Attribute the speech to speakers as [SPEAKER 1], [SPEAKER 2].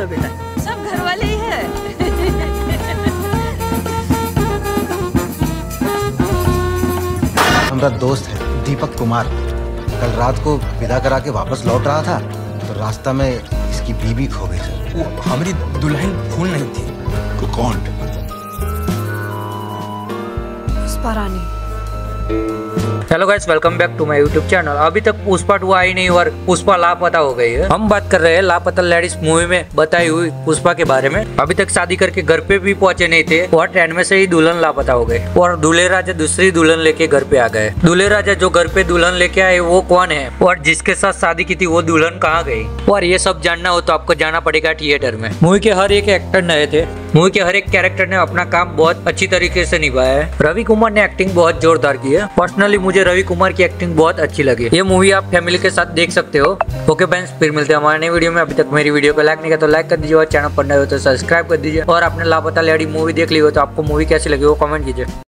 [SPEAKER 1] लो बेटा, सब घर वाले ही है।
[SPEAKER 2] हमारा दोस्त है दीपक कुमार, कल रात को विदा करा के वापस लौट रहा था तो रास्ता में इसकी बीबी खो गई सर।
[SPEAKER 3] वो हमारी दुल्हन फूल नहीं थी।
[SPEAKER 4] तो कौन?
[SPEAKER 1] Pushpa Rani.
[SPEAKER 5] Hello guys, welcome back to my YouTube channel. अभी तक पुष्पा 2 आई नहीं और पुष्पा लापता हो गई है। हम बात कर रहे हैं लापता लेडीज मूवी में बताई हुई पुष्पा के बारे में। अभी तक शादी करके घर पे भी पहुंचे नहीं थे और ट्रेन में से ही दुल्हन लापता हो गए और दूल्हे राजा दूसरी दुल्हन लेके घर पे आ गए। दूल्हे राजा जो घर पे दुल्हन लेके आए वो कौन है और जिसके साथ शादी की थी वो दुल्हन कहाँ गई, और ये सब जानना हो तो आपको जाना पड़ेगा थिएटर में। मूवी के हर एक एक्टर नए थे, मूवी के हर एक कैरेक्टर ने अपना काम बहुत अच्छी तरीके से निभाया है। रवि कुमार ने एक्टिंग बहुत जोरदार की है। पर्सनली मुझे रवि कुमार की एक्टिंग बहुत अच्छी लगी। ये मूवी आप फैमिली के साथ देख सकते हो। ओके फ्रेंड्स, फिर मिलते हैं हमारे नई वीडियो में। अभी तक मेरी वीडियो को लाइक नहीं किया तो लाइक कर दीजिए और चैनल पर नए हो तो सब्सक्राइब कर दीजिए। और आपने लापता लेडी मूवी देख ली हो तो आपको मूवी कैसी लगी वो कमेंट कीजिए।